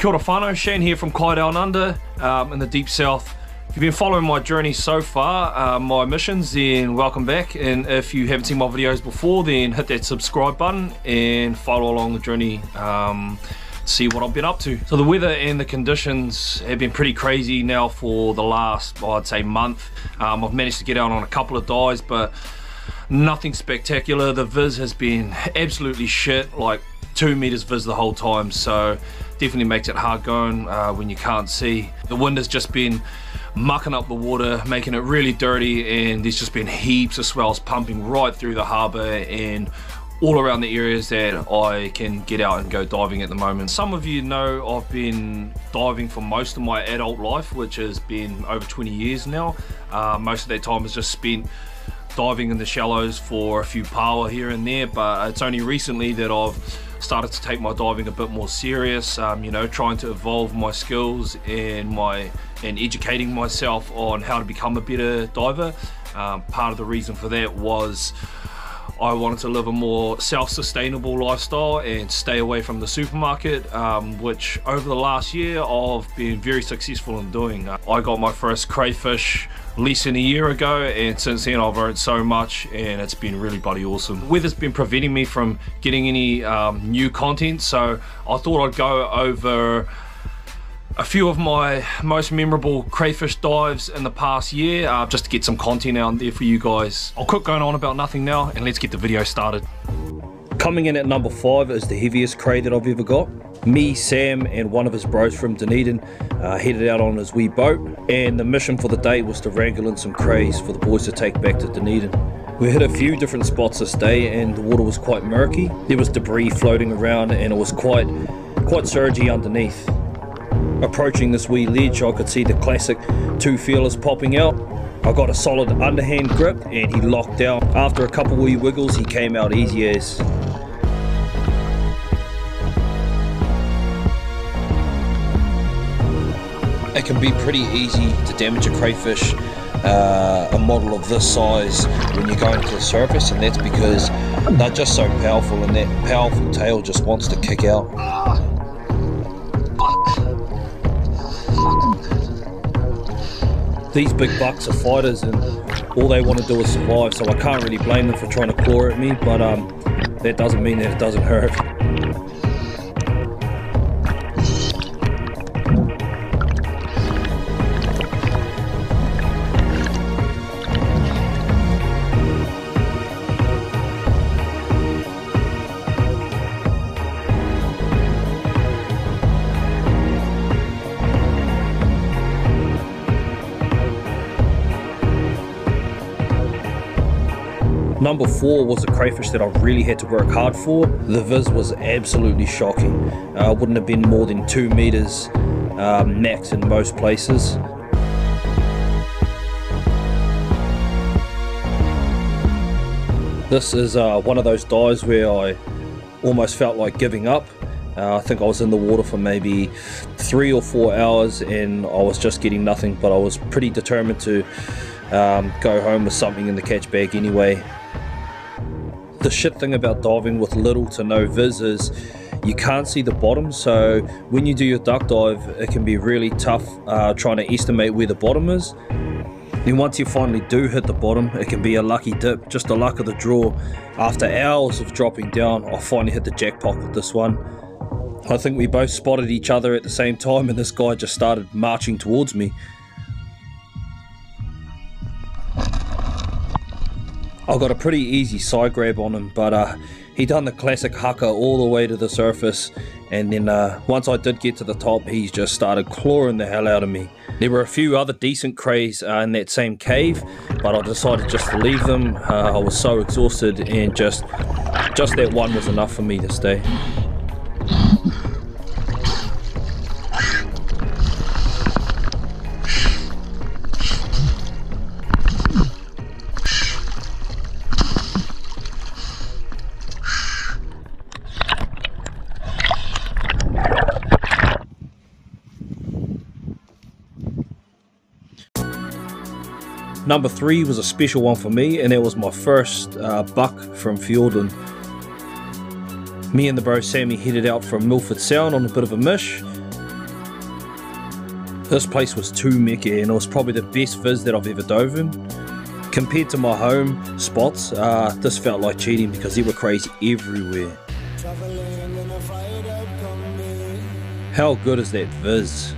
Kia ora whanau, Shane here from Kai Down Under in the deep south. If you've been following my journey so far, my missions, then welcome back, and if you haven't seen my videos before, then hit that subscribe button and follow along the journey, see what I've been up to. So the weather and the conditions have been pretty crazy now for the last, I'd say, month. I've managed to get out on a couple of dives, but nothing spectacular. The viz has been absolutely shit, like 2 meters viz the whole time, so definitely makes it hard going when you can't see. The wind has just been mucking up the water, making it really dirty, and there's just been heaps of swells pumping right through the harbour and all around the areas that I can get out and go diving at the moment. Some of you know I've been diving for most of my adult life, which has been over 20 years now. Most of that time is just spent diving in the shallows for a few paua here and there, but it's only recently that I've started to take my diving a bit more serious, you know, trying to evolve my skills and educating myself on how to become a better diver. Part of the reason for that was I wanted to live a more self-sustainable lifestyle and stay away from the supermarket, which over the last year I've been very successful in doing. I got my first crayfish less than a year ago, and since then I've learned so much, and it's been really bloody awesome. The weather's been preventing me from getting any new content, so I thought I'd go over a few of my most memorable crayfish dives in the past year, just to get some content out there for you guys. I'll quit going on about nothing now, and let's get the video started. Coming in at number 5 is the heaviest cray that I've ever got. Me, Sam, and one of his bros from Dunedin headed out on his wee boat, and the mission for the day was to wrangle in some crays for the boys to take back to Dunedin. We hit a few different spots this day, and the water was quite murky. There was debris floating around, and it was quite surgy underneath. Approaching this wee ledge, I could see the classic 2 feelers popping out. I got a solid underhand grip and he locked down. After a couple wee wiggles, he came out easy as. It can be pretty easy to damage a crayfish, a model of this size, when you're going to the surface, and that's because they're just so powerful, and that powerful tail just wants to kick out. These big bucks are fighters, and all they want to do is survive, so I can't really blame them for trying to claw at me, but that doesn't mean that it doesn't hurt. Number 4 was a crayfish that I really had to work hard for. The viz was absolutely shocking. Wouldn't have been more than 2 meters max in most places. This is one of those dives where I almost felt like giving up. I think I was in the water for maybe 3 or 4 hours and I was just getting nothing, but I was pretty determined to go home with something in the catch bag anyway. The shit thing about diving with little to no viz is you can't see the bottom, so when you do your duck dive it can be really tough trying to estimate where the bottom is. Then once you finally do hit the bottom, it can be a lucky dip, just the luck of the draw. After hours of dropping down, I finally hit the jackpot with this one. I think we both spotted each other at the same time, and this guy just started marching towards me. I got a pretty easy side grab on him, but he done the classic haka all the way to the surface, and then once I did get to the top, he just started clawing the hell out of me. There were a few other decent crays in that same cave, but I decided just to leave them. I was so exhausted, and just that one was enough for me this day. Number 3 was a special one for me, and it was my first buck from Fiordland. Me and the bro Sammy headed out from Milford Sound on a bit of a mish. This place was too mecca, and it was probably the best viz that I've ever dove in. Compared to my home spots, this felt like cheating because there were crays everywhere. How good is that viz?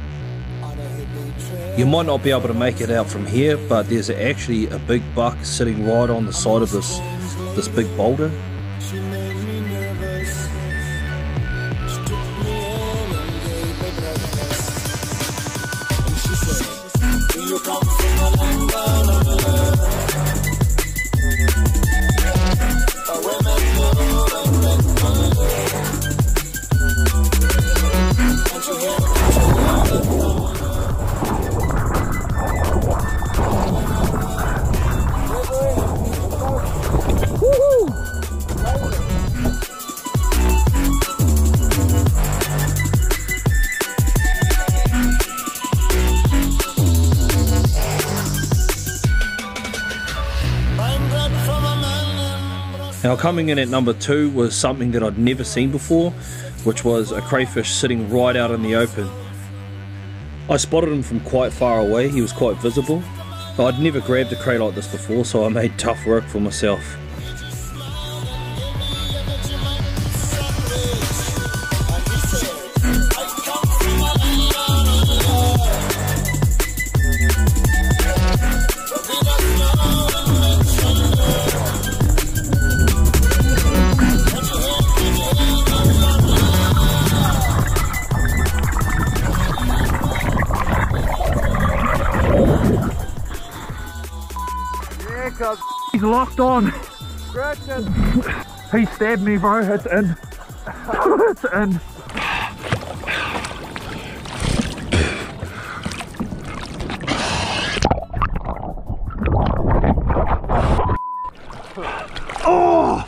You might not be able to make it out from here, but there's actually a big buck sitting right on the side of this big boulder. Now coming in at number 2 was something that I'd never seen before, which was a crayfish sitting right out in the open. I spotted him from quite far away, he was quite visible. I'd never grabbed a cray like this before, so I made tough work for myself. He's locked on. He stabbed me, bro. It's in. It's in. Oh!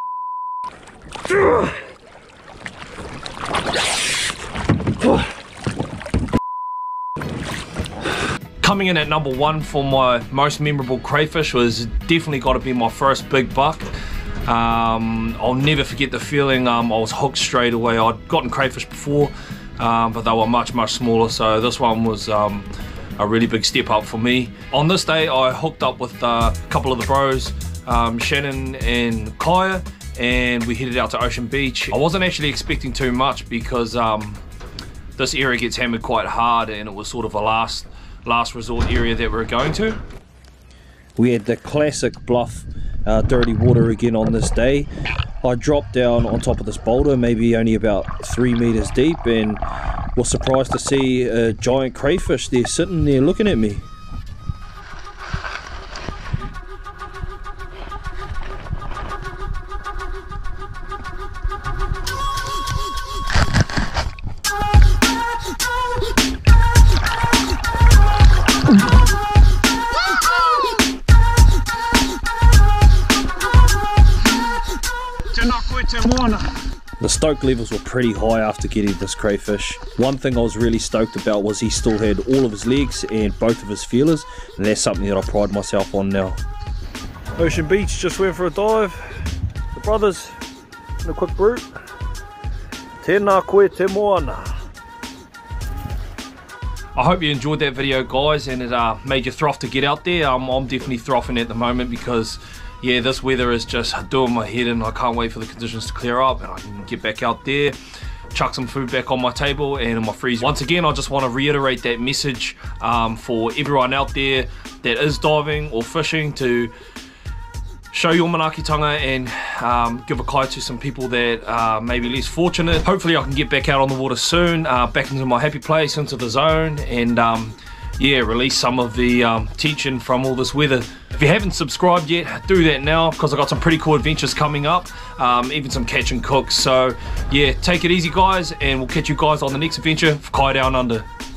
Coming in at number 1 for my most memorable crayfish was definitely got to be my first big buck. I'll never forget the feeling. I was hooked straight away. I'd gotten crayfish before, but they were much smaller, so this one was a really big step up for me. On this day I hooked up with a couple of the bros, Shannon and Kaya, and we headed out to Ocean Beach. I wasn't actually expecting too much because this area gets hammered quite hard, and it was sort of a last resort area that we're going to. We had the classic bluff dirty water again on this day. I dropped down on top of this boulder, maybe only about 3 meters deep, and was surprised to see a giant crayfish there sitting there looking at me. The stoke levels were pretty high after getting this crayfish. One thing I was really stoked about was he still had all of his legs and both of his feelers, and that's something that I pride myself on now. Ocean Beach, just went for a dive. The brothers in a quick brew. Tēnā koe te moana. I hope you enjoyed that video, guys, and it made you froth to get out there. I'm definitely frothing at the moment because yeah, this weather is just doing my head in. I can't wait for the conditions to clear up and I can get back out there, chuck some food back on my table and in my freezer. Once again, I just want to reiterate that message for everyone out there that is diving or fishing to show your manaakitanga and give a kai to some people that are maybe less fortunate. Hopefully I can get back out on the water soon, back into my happy place, into the zone, and yeah, release some of the tension from all this weather. If you haven't subscribed yet, do that now because I've got some pretty cool adventures coming up, even some catch and cooks. So yeah, take it easy guys, and we'll catch you guys on the next adventure for Kai Down Under.